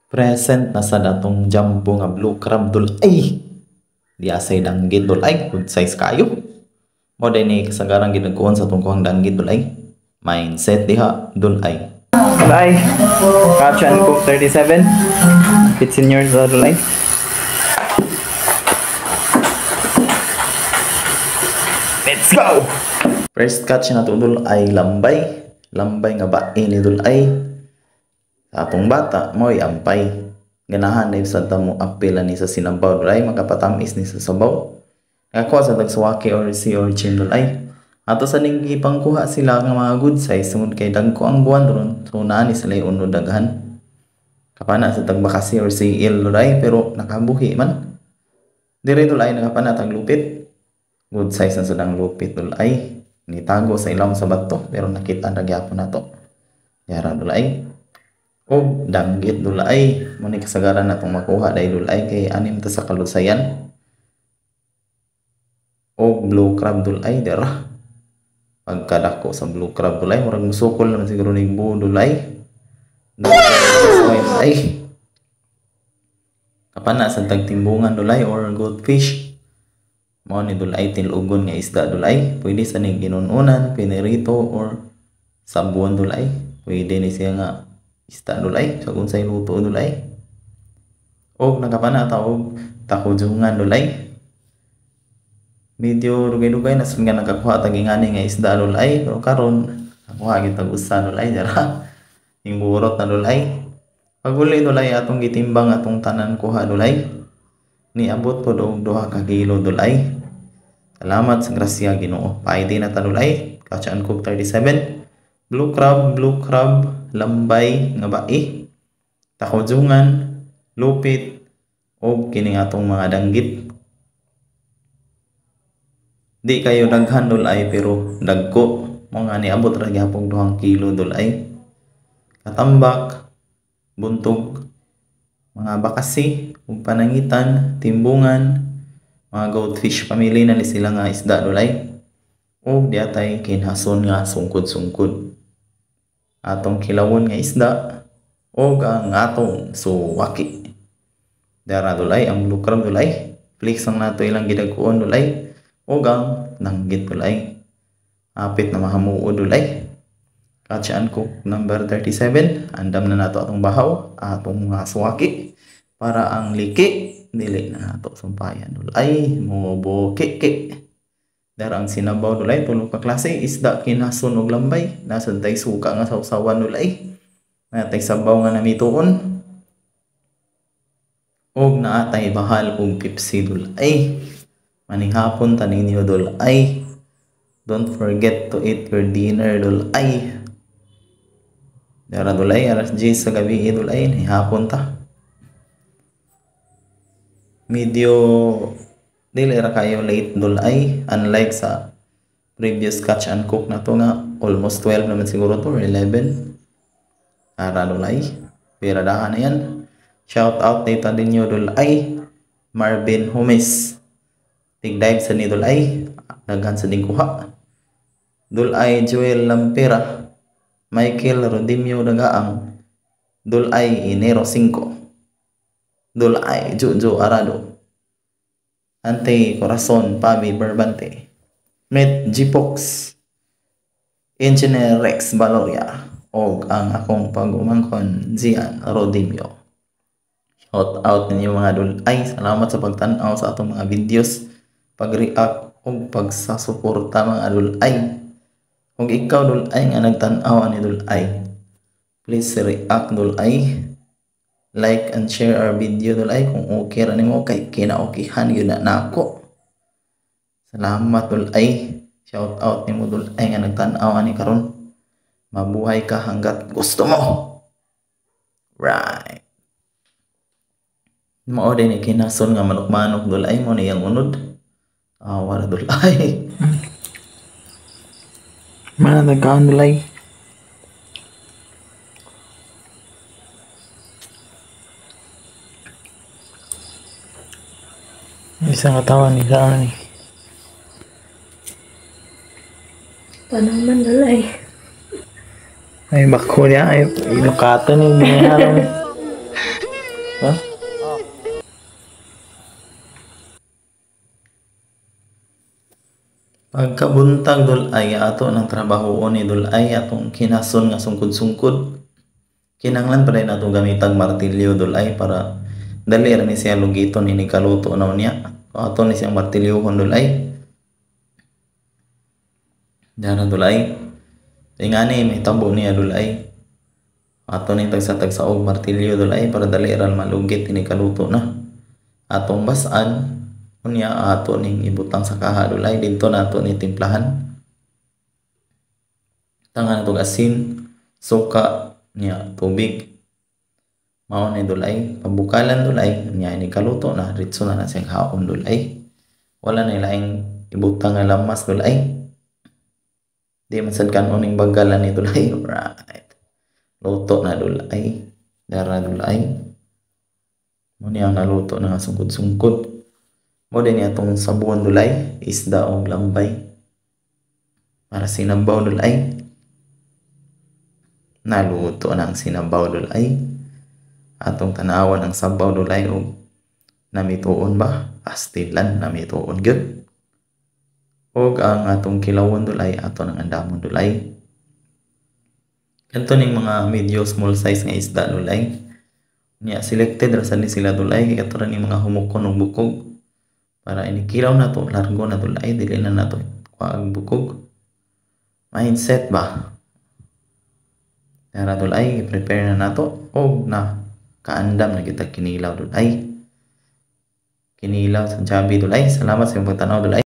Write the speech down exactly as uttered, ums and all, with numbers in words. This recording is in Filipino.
Present na sa datong jumbo nga blue crab dul ay di asay danggit dul ay good size kayo mo din ni kasagaran ginagkuhan sa tungkuhang danggit dul ay mindset diha dul ay dul ay catch and cook thirty-seven it's in yours dul ay let's go first catch na to dul ay lambay lambay nga bae ni dul ay sa atong bata mo'y ampay ganahan na sa tamo apela ni sa sinabaw dulay makapatamis ni sa sabaw nakakuha sa tagsuwaki or si or chin dulay ato sa ning ipangkuha sila nga mga good size sungod kay dagko ang buwan ron so naani sila unod daghan kapana sa tagbakasi or si il dulay pero nakabuhi man dire dulay nakapana tag lupit good size na sadang lupit dulay nitago sa ilaw sa bato pero nakita na gyapon nato yara dulay o danggit dulay mo ni kasagaran natong makuha dahil dulay kay anim ta sa kalusayan o blue crab dulay dera pagkadako sa blue crab dulay murag musukol naman siguro ni bu dulay dulay kapana sa tagtimbungan dulay or goldfish mo ni dulay tilugon nga isda dulay pwede sa ning ginununan pinirito or sabuan dulay pwede ni siya nga isda dulay sa kung sa'y luto dulay o nakapana tawag takujungan dulay medyo dugay-dugay na nga nakakuha tagingani nga isda dulay pero karon nakuha kita usa dulay dara yung burot na dulay paguli dulay atong gitimbang atong tanan kuha dulay niabot po og duha ka kilo dulay salamat sa grasya Ginoo paidi na ta dulay catch and cook thirty-seven blue crab blue crab lambay nga bae takojungan lupit o kini atong mga danggit di kayo daghan dulay pero dagko mo nga niabot ra gyapon duhang kilo dulay katambak buntog mga bakasi ug panangitan timbungan mga goldfish family na ni sila nga isda dulay o diatay kinhason nga sungkod-sungkod atong kilawon nga isda o ang atong suwaki dara dulay ang blue crab dulay flex ang nato ilang gidagkuon dulay o ang nanggit dulay apit na mahamuo dulay catch and cook number thirty-seven andam na nato atong bahaw atong mga suwaki para ang liki dili na nato sumpayan dulay mo boke-ke dara ang sinabaw dulay tulo ka klase isda kinason og lambay nasa tay suka nga sawsawan dulay natay sabaw nga namituon og naatay bahal og pipsi dulay maning hapon taning niyo dulay don't forget to eat your dinner dulay dara dulay alas diyes sa gabi dulay ni hapon ta medyo dili ra kayo late dulay unlike sa previous catch and cook na to nga almost twelve naman siguro to or eleven ara dulay piradahan na yan shout out data din nyo dulay Marvin Humes tig dive sa ni dulay daghan sa ding kuha dulay Joel Lampera Michael Rodimio Dagaang dulay Enero five dulay Jojo Arado Ante Corazon Pabi Berbante Met Gipox Engineer Rex Valoria o ang akong pag-umangkon Zian Rodimio shout out ninyo mga dulay salamat sa pagtan-aw sa atong mga videos pag-react o pagsasuporta mga dulay kung ikaw dulay nga nagtan-aw ani dulay please react dulay like and share our video dulay kung okay ra nimo kay kinaokihan yun na nako salamat dulay shout out nimo dulay nga nagtan-aw ani karon mabuhay ka hanggat gusto mo right mao din kinason nga manok-manok dulay mo niyang unod awa ra dulay mana nagkaon dulay isang katawan ni saan ni Panaman dulay. Ay bako niya ay ilokatan ni niya Ha? Pagkabuntag dul ay ato ng trabaho ni dul ay atong kinason nga sungkod-sungkod. Kinanglan pa rin ato gamitag martilyo dul ay para dali ra ni siya lugiton ini kaluto na niya. O ato ni siyang martilyohon dul ay. Dara dul ay. Ingani may tabo niya dul ay. Ato ni tagsa-tagsa og martilyo dul ay para dali ra malugit ini kaluto na. Atong basan unya ato ning ibutang sa kaha dul ay didto na ato ni timplahan. Tangan atong asin, suka niya tubig. Mao ni dul ay pabukalan dul ay nya ini kaluto na ritso na na siyang haon dul ay. Wala na laing ibutang nga lamas dul ay. Di man sad kanon ning bagalan ni dul ay. Right. Luto na dul ay. Dara dul ay. Mo ni ang naluto na sungkod-sungkod. Mo din atong sabuon dul ay, isda o lambay. Para sinabaw dul ay. Naluto na ang sinabaw dul ay. Atong tanawan ang sabaw dul ay o namituon ba? Pastilan namituon gyud. Og ang atong kilawon dul ay ato nang andamon dul ay. Kanto ning mga medium small size nga isda dul ay. Nya selected ra sad ni sila dul ay kay kato ni mga humukon og bukog. Para inikilaw na to, largo na dul ay dili na nato kuag bukog. Mindset ba? Dara dul ay prepare na nato og na kaandam na kita kinilaw dul ay. Kinilaw sa Jabi dul ay. Salamat sa imong pagtanaw dul ay.